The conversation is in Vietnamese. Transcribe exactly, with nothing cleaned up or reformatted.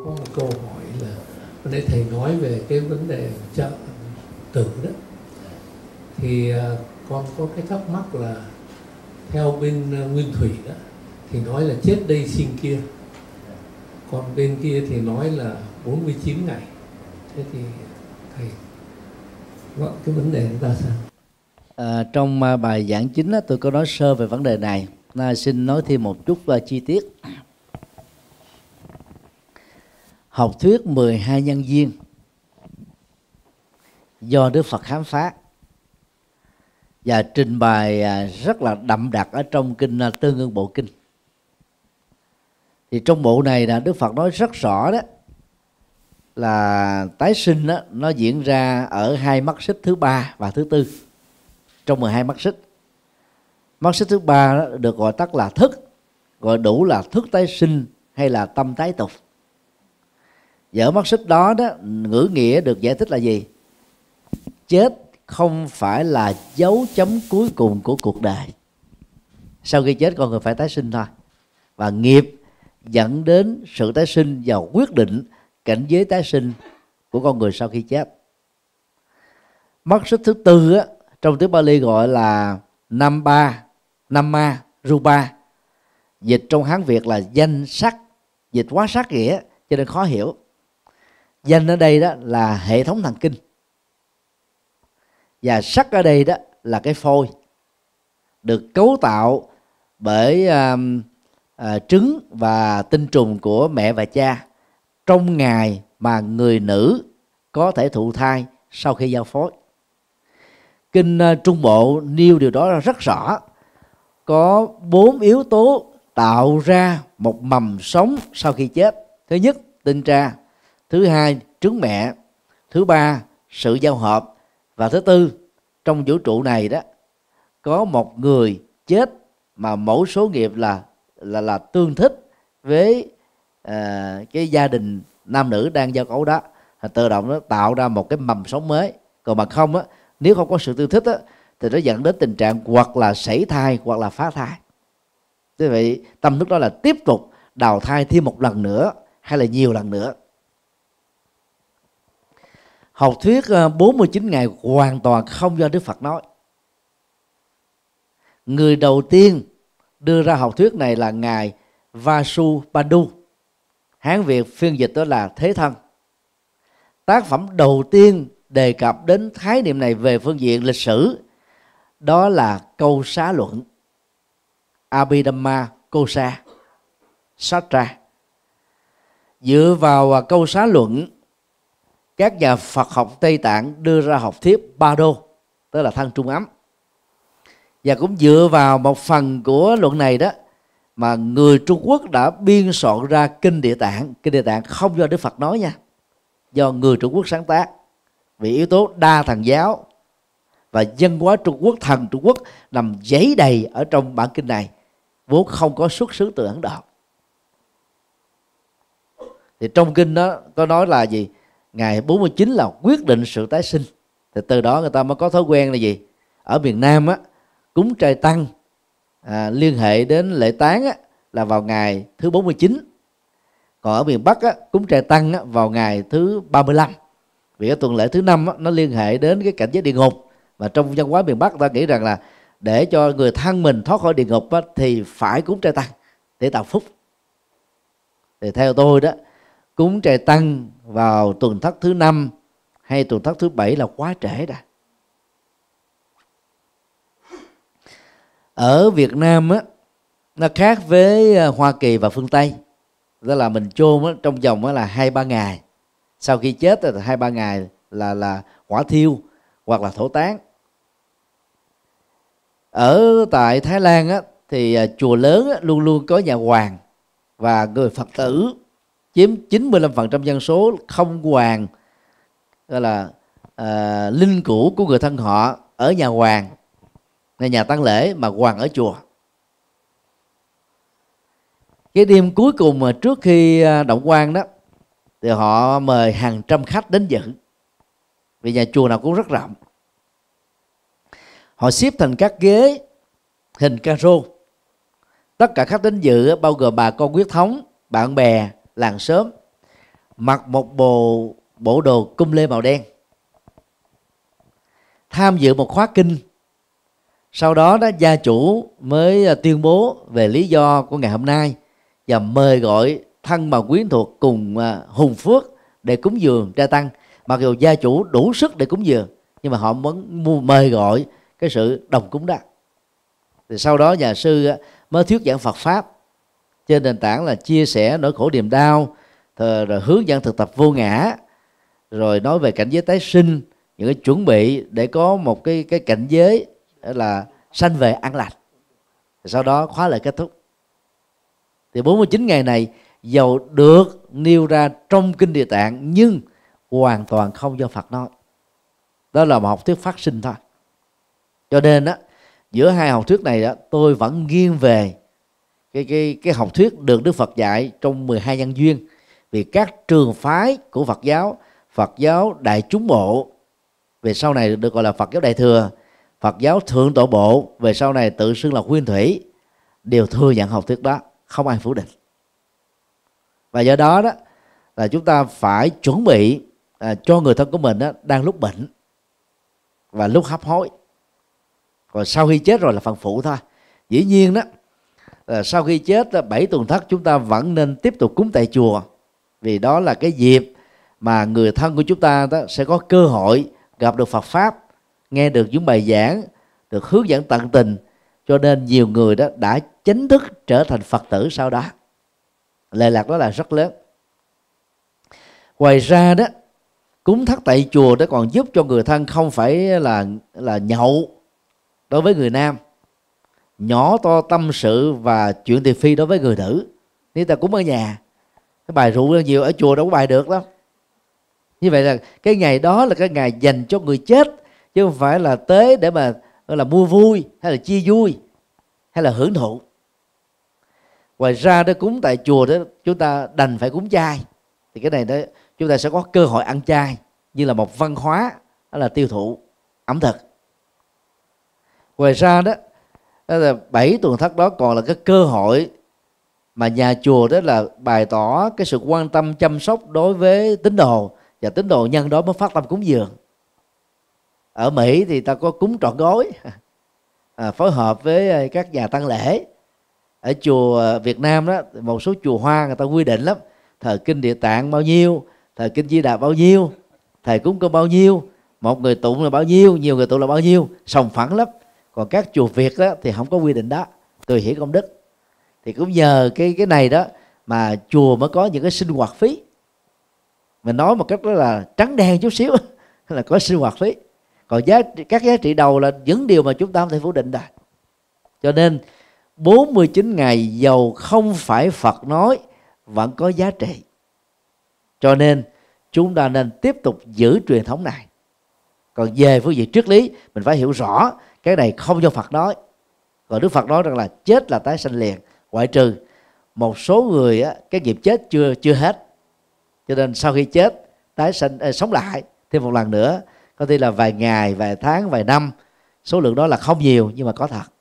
có một câu hỏi là hôm nay thầy nói về cái vấn đề trợ tử đó, thì con có cái thắc mắc là theo bên Nguyên Thủy đó thì nói là chết đây sinh kia, còn bên kia thì nói là bốn mươi chín ngày. Thế thì thầy gọi cái vấn đề chúng ta sao? À, trong bài giảng chính tôi có nói sơ về vấn đề này, nay xin nói thêm một chút chi tiết. Học thuyết mười hai nhân duyên do Đức Phật khám phá và trình bày rất là đậm đặc ở trong kinh Tương Ưng Bộ Kinh. Thì trong bộ này là Đức Phật nói rất rõ đó là tái sinh đó, nó diễn ra ở hai mắt xích thứ ba và thứ tư trong mười hai mắt xích. Mắt xích thứ ba đó được gọi tắt là thức, gọi đủ là thức tái sinh hay là tâm tái tục. Và ở mắt xích đó đó, ngữ nghĩa được giải thích là gì? Chết không phải là dấu chấm cuối cùng của cuộc đời. Sau khi chết con người phải tái sinh thôi. Và nghiệp dẫn đến sự tái sinh và quyết định cảnh giới tái sinh của con người sau khi chết. Mắt xích thứ tư á, trong tiếng Pali gọi là Nam Ba, Nam Ma, Rupa. Dịch trong Hán Việt là danh sắc, dịch quá sắc nghĩa cho nên khó hiểu. Danh ở đây đó là hệ thống thần kinh, và sắc ở đây đó là cái phôi được cấu tạo bởi uh, uh, trứng và tinh trùng của mẹ và cha trong ngày mà người nữ có thể thụ thai sau khi giao phối. Kinh uh, Trung Bộ nêu điều đó rất rõ. Có bốn yếu tố tạo ra một mầm sống sau khi chết. Thứ nhất, tinh tra. Thứ hai, trứng mẹ. Thứ ba, sự giao hợp. Và thứ tư, trong vũ trụ này đó có một người chết mà mẫu số nghiệp là là là tương thích với uh, cái gia đình nam nữ đang giao cấu đó, tự động nó tạo ra một cái mầm sống mới. Còn mà không á, nếu không có sự tương thích á, thì nó dẫn đến tình trạng hoặc là sảy thai hoặc là phá thai. Thế vậy tâm thức đó là tiếp tục đào thai thêm một lần nữa hay là nhiều lần nữa. Học thuyết bốn mươi chín ngày hoàn toàn không do Đức Phật nói. Người đầu tiên đưa ra học thuyết này là ngài Vasubandhu, Hán Việt phiên dịch đó là Thế Thân. Tác phẩm đầu tiên đề cập đến khái niệm này về phương diện lịch sử đó là Câu Xá Luận, Abhidhamma Kosa Satra. Dựa vào Câu Xá Luận, các nhà Phật học Tây Tạng đưa ra học thuyết Ba Đô, tức là thân trung ấm. Và cũng dựa vào một phần của luận này đó mà người Trung Quốc đã biên soạn ra Kinh Địa Tạng. Kinh Địa Tạng không do Đức Phật nói nha, do người Trung Quốc sáng tác. Vì yếu tố đa thần giáo và văn hóa Trung Quốc, thần Trung Quốc nằm dấy đầy ở trong bản kinh này, vốn không có xuất xứ từ Ấn Độ. Thì trong kinh đó có nói là gì? Ngày bốn mươi chín là quyết định sự tái sinh. Thì từ đó người ta mới có thói quen là gì? Ở miền Nam á, cúng trai tăng à, liên hệ đến lễ tán á, là vào ngày thứ bốn mươi chín. Còn ở miền Bắc á, cúng trai tăng á, vào ngày thứ ba mươi lăm. Vì cái tuần lễ thứ năm á, nó liên hệ đến cái cảnh giới địa ngục. Và trong văn hóa miền Bắc ta nghĩ rằng là để cho người thân mình thoát khỏi địa ngục á, thì phải cúng trai tăng để tạo phúc. Thì theo tôi đó, cúng trai tăng vào tuần thất thứ năm hay tuần thất thứ bảy là quá trễ rồi. Ở Việt Nam á, nó khác với Hoa Kỳ và phương Tây. Đó là mình chôn á, trong vòng á, là hai ba ngày. Sau khi chết thì hai ba ngày là là hỏa thiêu hoặc là thổ táng. Ở tại Thái Lan á, thì chùa lớn á, luôn luôn có nhà hoàng, và người Phật tử chiếm chín mươi lăm phần trăm dân số không hoàng, gọi là à, linh cữu của người thân họ ở nhà hoàng, nhà tang lễ, mà hoàng ở chùa. Cái đêm cuối cùng mà trước khi động quan đó thì họ mời hàng trăm khách đến dự, vì nhà chùa nào cũng rất rộng. Họ xếp thành các ghế hình caro. Tất cả khách đến dự bao gồm bà con huyết thống, bạn bè, làng xóm. mặc một bộ bộ đồ cung lê màu đen, tham dự một khóa kinh. Sau đó đó gia chủ mới tuyên bố về lý do của ngày hôm nay và mời gọi thân bằng quyến thuộc cùng hùng phước để cúng dường trai tăng. Mặc dù gia chủ đủ sức để cúng dường, nhưng mà họ vẫn mời gọi cái sự đồng cúng đó. Thì sau đó nhà sư mới thuyết giảng Phật pháp trên nền tảng là chia sẻ nỗi khổ niềm đau, rồi hướng dẫn thực tập vô ngã, rồi nói về cảnh giới tái sinh, những cái chuẩn bị để có một cái cái cảnh giới là sanh về an lành. Sau đó khóa lại kết thúc. Thì bốn mươi chín ngày này dầu được nêu ra trong kinh Địa Tạng nhưng hoàn toàn không do Phật nói. Đó là một học thuyết phát sinh thôi. Cho nên đó, giữa hai học thuyết này đó, tôi vẫn nghiêng về cái cái cái học thuyết được Đức Phật dạy trong mười hai nhân duyên. Vì các trường phái của Phật giáo, Phật giáo Đại Chúng Bộ, về sau này được gọi là Phật giáo Đại Thừa, Phật giáo Thượng Tọa Bộ, về sau này tự xưng là Nguyên Thủy, đều thừa nhận học thuyết đó, không ai phủ định. Và do đó đó là chúng ta phải chuẩn bị à, cho người thân của mình đó, đang lúc bệnh và lúc hấp hối. Còn sau khi chết rồi là phần phụ thôi. Dĩ nhiên đó là sau khi chết bảy tuần thất chúng ta vẫn nên tiếp tục cúng tại chùa, vì đó là cái dịp mà người thân của chúng ta đó sẽ có cơ hội gặp được Phật pháp, nghe được những bài giảng, được hướng dẫn tận tình. Cho nên nhiều người đó đã chính thức trở thành Phật tử sau đó. Lệ lạc đó là rất lớn. Ngoài ra đó, cúng thất tại chùa đó còn giúp cho người thân không phải là là nhậu đối với người nam, nhỏ to tâm sự và chuyện thị phi đối với người nữ. Nếu ta cúng ở nhà, cái bài rượu nhiều, ở chùa đâu có bài được đâu. Như vậy là cái ngày đó là cái ngày dành cho người chết, chứ không phải là tế để mà là mua vui hay là chia vui hay là hưởng thụ. Ngoài ra đó, cúng tại chùa đó chúng ta đành phải cúng chay, thì cái này đó chúng ta sẽ có cơ hội ăn chay như là một văn hóa, đó là tiêu thụ ẩm thực. Ngoài ra đó, đó là bảy tuần thất đó còn là cái cơ hội mà nhà chùa đó là bày tỏ cái sự quan tâm chăm sóc đối với tín đồ, và tín đồ nhân đó mới phát tâm cúng dường. Ở Mỹ thì ta có cúng trọn gói, à, phối hợp với các nhà tăng lễ. Ở chùa Việt Nam đó, một số chùa Hoa người ta quy định lắm, thời kinh Địa Tạng bao nhiêu, thời kinh Di Đà bao nhiêu, thầy cúng cơm bao nhiêu, một người tụng là bao nhiêu, nhiều người tụng là bao nhiêu, sòng phẳng lắm. Còn các chùa Việt đó thì không có quy định đó, tùy hỷ công đức. Thì cũng nhờ cái cái này đó mà chùa mới có những cái sinh hoạt phí. Mình nói một cách đó là trắng đen chút xíu là có sinh hoạt phí. Còn giá các giá trị đầu là những điều mà chúng ta không thể phủ định được. Cho nên bốn mươi chín ngày dầu không phải Phật nói vẫn có giá trị. Cho nên chúng ta nên tiếp tục giữ truyền thống này. Còn về phương diện triết lý, mình phải hiểu rõ cái này không do Phật nói. Còn Đức Phật nói rằng là chết là tái sanh liền, ngoại trừ một số người á, cái nghiệp chết chưa chưa hết, cho nên sau khi chết tái sanh ê, sống lại thêm một lần nữa, có thể là vài ngày, vài tháng, vài năm. Số lượng đó là không nhiều nhưng mà có thật.